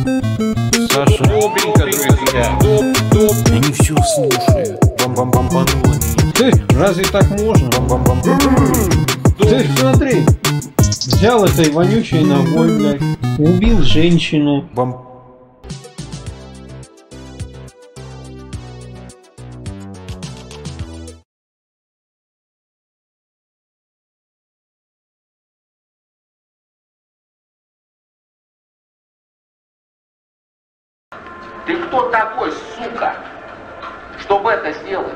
Саша, добренько, друзья. Они все слушают. Бомбануло меня. Ты, разве так можно? Ты смотри, взял этой вонючей ногой, блядь, убил женщину. Ты кто такой, сука, чтобы это сделать?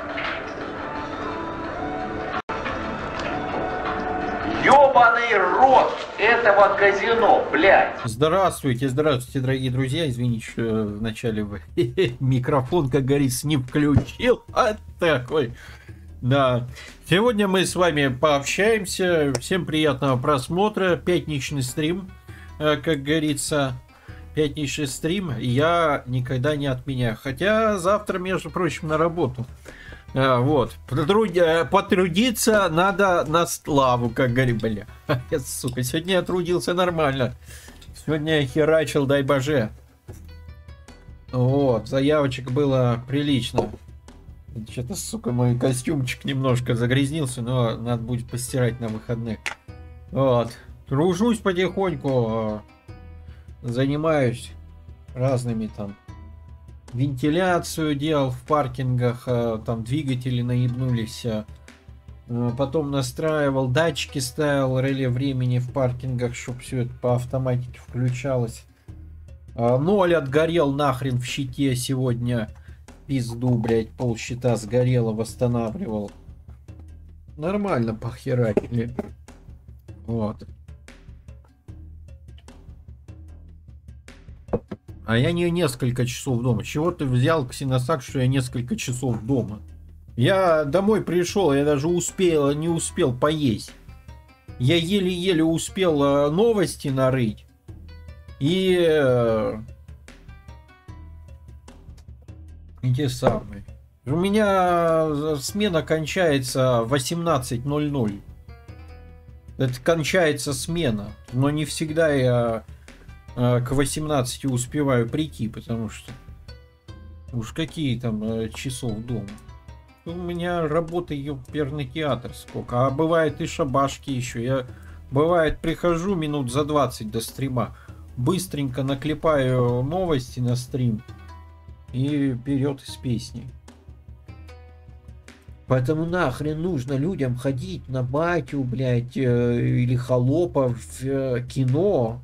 Ёбаный рот этого казино, блядь! Здравствуйте, здравствуйте, дорогие друзья. Извините, что вначале микрофон, как говорится, не включил. А такой. Да. Сегодня мы с вами пообщаемся. Всем приятного просмотра. Пятничный стрим, как говорится. Пятничный стрим я никогда не отменяю. Хотя завтра, между прочим, на работу. Вот. Потрудиться надо на славу, как говорит, бля. Сука, сегодня я трудился нормально. Сегодня я херачил, дай боже. Вот. Заявочек было прилично. Что-то, сука, мой костюмчик немножко загрязнился, но надо будет постирать на выходных. Вот. Тружусь потихоньку. Занимаюсь разными там, вентиляцию делал в паркингах, там двигатели наебнулись, потом настраивал, датчики ставил, реле времени в паркингах, чтобы все это по автоматике включалось. 0 отгорел нахрен в щите сегодня, пизду, блять, пол щита сгорело, восстанавливал. Нормально похерачили. Вот. А я не несколько часов дома. Чего ты взял, Ксеносак, что я несколько часов дома? Я домой пришел, я даже не успел поесть. Я еле-еле успел новости нарыть. И эти самые. У меня смена кончается в 18:00. Это кончается смена. Но не всегда я к 18 успеваю прийти, потому что уж какие там часов дома. У меня работа, ёперный театр сколько. А бывает и шабашки еще. Я, бывает, прихожу минут за 20 до стрима, быстренько наклепаю новости на стрим и вперед с песней. Поэтому нахрен нужно людям ходить на батю, блядь, или холопа в кино.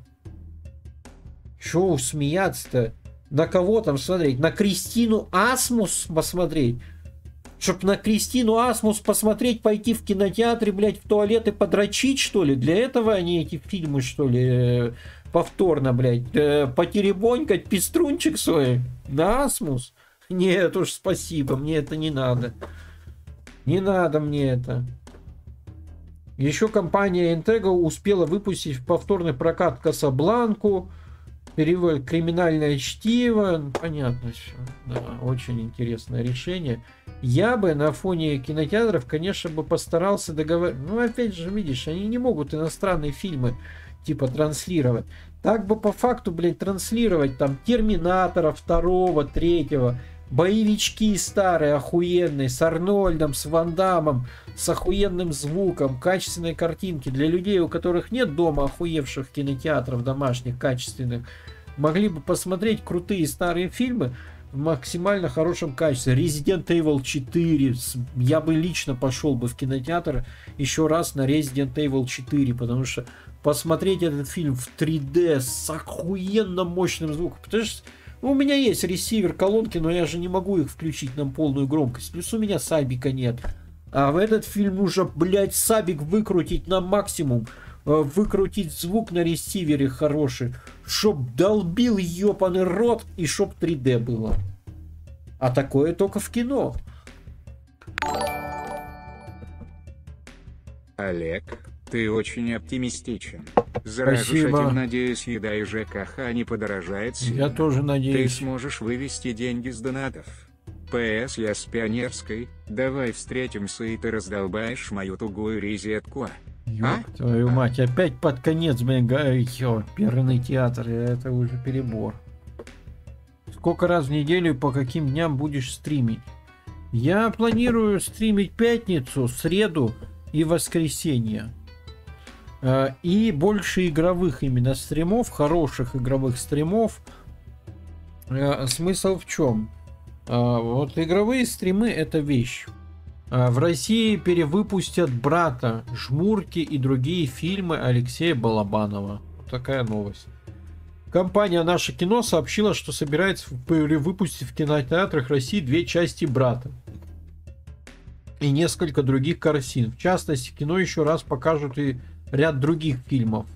Чё смеяться-то? На кого там смотреть? На Кристину Асмус посмотреть? Чтоб на Кристину Асмус посмотреть, пойти в кинотеатре, блядь, в туалет и подрочить, что ли? Для этого они эти фильмы, что ли, повторно, блядь, потеребонькать пеструнчик свой? На Асмус? Нет уж, спасибо, мне это не надо. Не надо мне это. Еще компания Integral успела выпустить в повторный прокат Касабланку. Перевод «Криминальное чтиво». Понятно все. Да, очень интересное решение. Я бы на фоне кинотеатров, конечно, бы постарался договориться. Ну, опять же, видишь, они не могут иностранные фильмы типа транслировать. Так бы по факту, блядь, транслировать там Терминатора 2, 3, боевички старые, охуенные, с Арнольдом, с Ван Даммом, с охуенным звуком, качественной картинки. Для людей, у которых нет дома охуевших кинотеатров домашних, качественных, могли бы посмотреть крутые старые фильмы в максимально хорошем качестве. Resident Evil 4. Я бы лично пошел бы в кинотеатр еще раз на Resident Evil 4, потому что посмотреть этот фильм в 3D с охуенно мощным звуком. Потому что у меня есть ресивер, колонки, но я же не могу их включить на полную громкость. Плюс у меня сабика нет. А в этот фильм нужно, блядь, сабик выкрутить на максимум. Выкрутить звук на ресивере хороший. Чтоб долбил ёпаный рот и чтоб 3D было. А такое только в кино. Олег, ты очень оптимистичен. Заражусь этим, надеюсь, еда и ЖКХ не подорожает сильно. Я тоже надеюсь. Ты сможешь вывести деньги с донатов. ПС, я с Пионерской, давай встретимся и ты раздолбаешь мою тугую резетку. Ёб твою мать, опять под конец, блин, оперный театр, это уже перебор. Сколько раз в неделю и по каким дням будешь стримить? Я планирую стримить пятницу, среду и воскресенье. И больше игровых именно стримов, хороших игровых стримов. Смысл в чем? Вот игровые стримы — это вещь. В России перевыпустят «Брата», «Жмурки» и другие фильмы Алексея Балабанова. Вот такая новость. Компания «Наше кино» сообщила, что собирается перевыпустить в кинотеатрах России 2 части «Брата» и несколько других картин. В частности, в кино еще раз покажут и ряд других фильмов.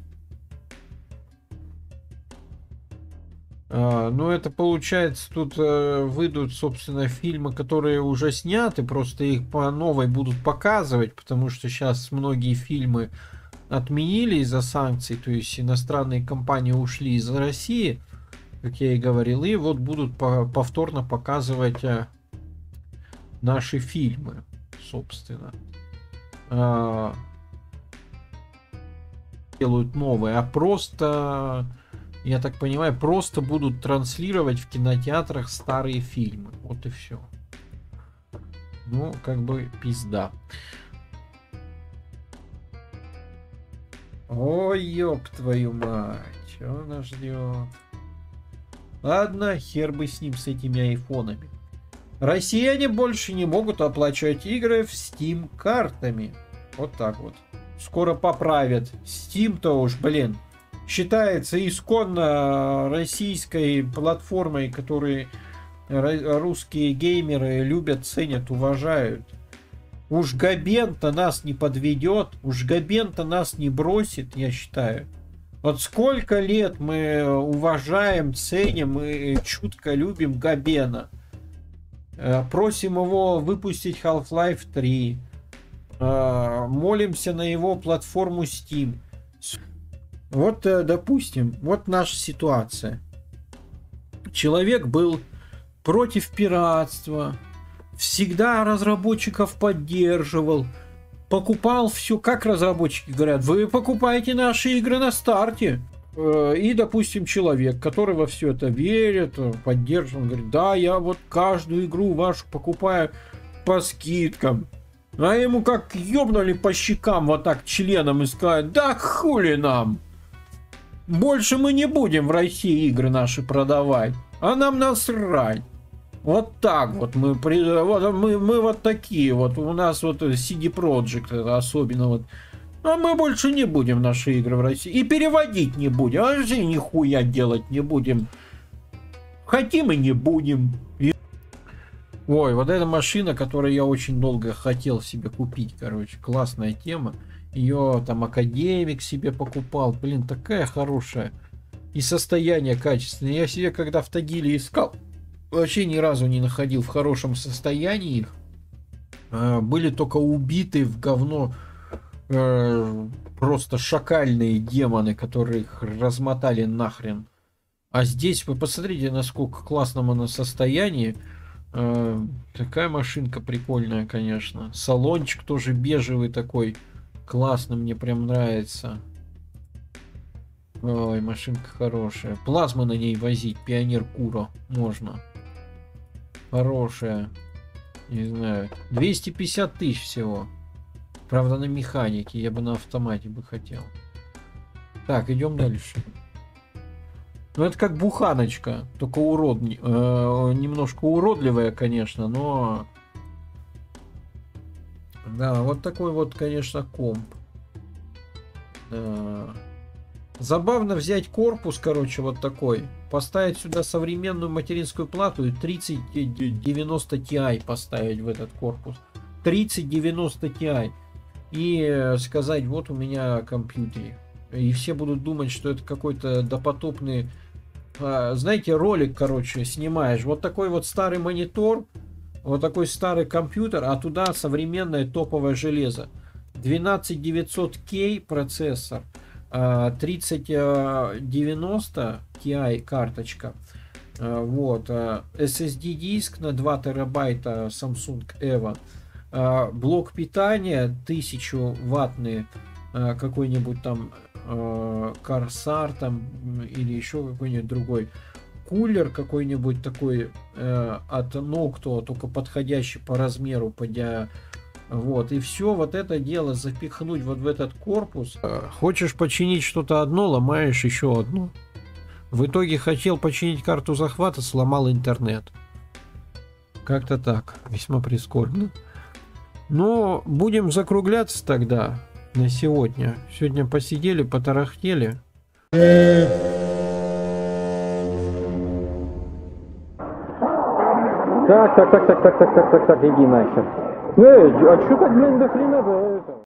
Ну, это получается, тут выйдут, собственно, фильмы, которые уже сняты, просто их по новой будут показывать, потому что сейчас многие фильмы отменили из-за санкций, то есть иностранные компании ушли из России, как я и говорил, и вот будут повторно показывать наши фильмы, собственно. Делают новые, а просто... Я так понимаю, просто будут транслировать в кинотеатрах старые фильмы. Вот и все. Ну, как бы пизда. Ой, ёб твою мать. Что нас ждет? Ладно, хер бы с ним, с этими айфонами. Россияне больше не могут оплачивать игры в Steam картами. Вот так вот. Скоро поправят. Steam-то уж, блин, считается исконно российской платформой, которую русские геймеры любят, ценят, уважают. Уж Габен-то нас не подведет, уж Габен-то нас не бросит, я считаю. Вот сколько лет мы уважаем, ценим и чутко любим Габена. Просим его выпустить Half-Life 3. Молимся на его платформу Steam. Вот, допустим, вот наша ситуация. Человек был против пиратства, всегда разработчиков поддерживал, покупал все, как разработчики говорят, вы покупаете наши игры на старте. И, допустим, человек, который во все это верит, поддерживает, говорит, да, я вот каждую игру вашу покупаю по скидкам. А ему как ёбнули по щекам вот так членом и сказали, да хули нам. Больше мы не будем в России игры наши продавать, а нам насрать. Вот так вот мы вот такие вот, у нас вот CD Projekt особенно вот. А мы больше не будем наши игры в России. И переводить не будем, а же нихуя делать не будем. Хотим и не будем. Ой, вот эта машина, которую я очень долго хотел себе купить, короче, классная тема. Ее там академик себе покупал. Блин, такая хорошая. И состояние качественное. Я себе когда в Тагиле искал, вообще ни разу не находил в хорошем состоянии их. Были только убиты в говно просто шакальные демоны, которые их размотали нахрен. А здесь вы посмотрите, насколько в классном она состоянии. Такая машинка прикольная, конечно. Салончик тоже бежевый такой. Классно, мне прям нравится. Ой, машинка хорошая. Плазму на ней возить, Пионер Куро можно. Хорошая. Не знаю. 250 тысяч всего. Правда, на механике. Я бы на автомате бы хотел. Так, идем дальше. Ну, это как буханочка. Только немножко уродливая, конечно, но... Да, вот такой вот, конечно, комп. Забавно взять корпус, короче, вот такой. Поставить сюда современную материнскую плату и 3090 Ti поставить в этот корпус. 3090 Ti. И сказать, вот у меня компьютер. И все будут думать, что это какой-то допотопный... Знаете, ролик, короче, снимаешь. Вот такой вот старый монитор. Вот такой старый компьютер, а туда современное топовое железо. 12900K процессор, 3090 Ti карточка, вот, SSD диск на 2 терабайта Samsung Evo, блок питания 1000 ваттный какой-нибудь там Корсар там или еще какой-нибудь другой кулер какой-нибудь такой от Noctua, только подходящий по размеру, вот, и все вот это дело запихнуть вот в этот корпус. Хочешь починить что-то одно, ломаешь еще одно. В итоге хотел починить карту захвата, сломал интернет. Как-то так, весьма прискорбно. Но будем закругляться тогда на сегодня. Сегодня посидели, потарахтели. Так, иди нахер. А что так, блин, до хрена-то это?